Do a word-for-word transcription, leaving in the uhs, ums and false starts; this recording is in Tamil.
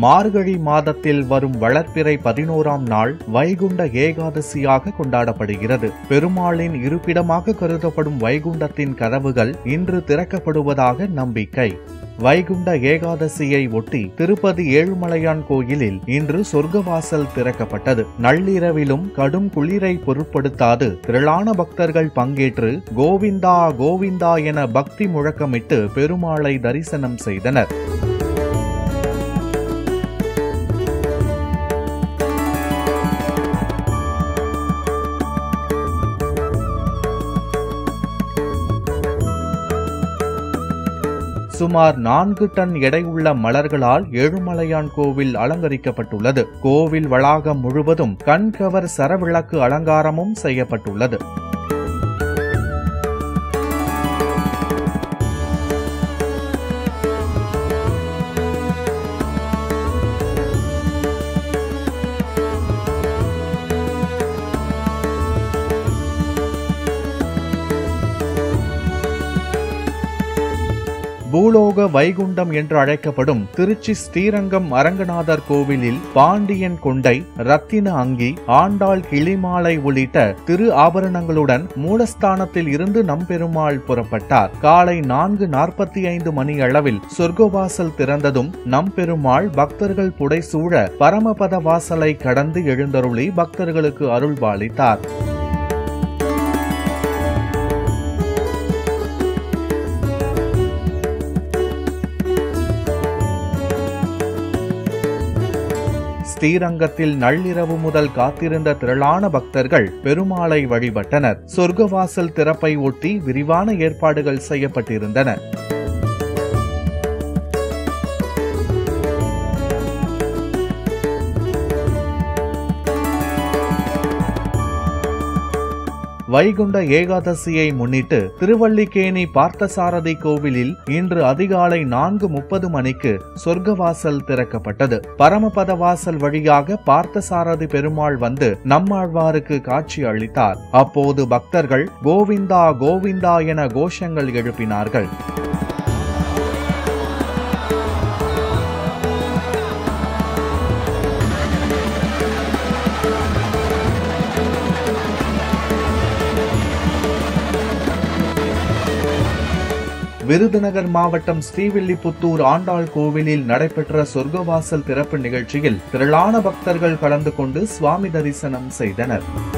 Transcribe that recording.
மார்கழி மாதத்தில் வரும் வளர்ப்பிறை பதினோராம் நாள் வைகுண்ட ஏகாதசியாக கொண்டாடப்படுகிறது. பெருமாளின் இருப்பிடமாக கருதப்படும் வைகுண்டத்தின் கதவுகள் இன்று திறக்கப்படுவதாக நம்பிக்கை. வைகுண்ட ஏகாதசியை ஒட்டி திருப்பதி ஏழுமலையான் கோயிலில் இன்று சொர்க்கவாசல் திறக்கப்பட்டது. நள்ளிரவிலும் கடும் குளிரை பொருட்படுத்தாது திரளான பக்தர்கள் பங்கேற்று கோவிந்தா கோவிந்தா என பக்தி முழக்கமிட்டு பெருமாளை தரிசனம் செய்தனர். சுமார் நான்கு டன் எடையுள்ள மலர்களால் ஏழுமலையான் கோவில் அலங்கரிக்கப்பட்டுள்ளது. கோவில் வளாகம் முழுவதும் கண்கவர் சரவிளக்கு அலங்காரமும் செய்யப்பட்டுள்ளது. பூலோக வைகுண்டம் என்று அழைக்கப்படும் திருச்சி ஸ்ரீரங்கம் அரங்கநாதர் கோவிலில் பாண்டியன் கொண்டை, ரத்தின அங்கி, ஆண்டாள் கிளிமாலை உள்ளிட்ட திரு ஆபரணங்களுடன் மூலஸ்தானத்தில் இருந்து நம்பெருமாள் புறப்பட்டார். காலை நான்கு நாற்பத்தி ஐந்து மணி அளவில் சொர்க்கவாசல் திறந்ததும் நம்பெருமாள் பக்தர்கள் புடைசூழ பரமபத வாசலை கடந்து எழுந்தருளி பக்தர்களுக்கு அருள்பாலித்தார். ஸ்ரீரங்கத்தில் நள்ளிரவு முதல் காத்திருந்த திரளான பக்தர்கள் பெருமாளை வழிபட்டனர். சொர்க்கவாசல் திறப்பை ஒட்டி விரிவான ஏற்பாடுகள் செய்யப்பட்டிருந்தன. வைகுண்ட ஏகாதசியை முன்னிட்டு திருவல்லிக்கேணி பார்த்தசாரதி கோவிலில் இன்று அதிகாலை நான்கு முப்பது மணிக்கு சொர்க்கவாசல் திறக்கப்பட்டது. பரமபத வாசல் வழியாக பார்த்தசாரதி பெருமாள் வந்து நம்மாழ்வாருக்கு காட்சி அளித்தார். அப்போது பக்தர்கள் கோவிந்தா கோவிந்தா என கோஷங்கள் எழுப்பினார்கள். விருதுநகர் மாவட்டம் ஸ்ரீவில்லிபுத்தூர் ஆண்டாள் கோவிலில் நடைபெற்ற சொர்க்கவாசல் திறப்பு நிகழ்ச்சியில் திரளான பக்தர்கள் கலந்து கொண்டு சுவாமி தரிசனம் செய்தனர்.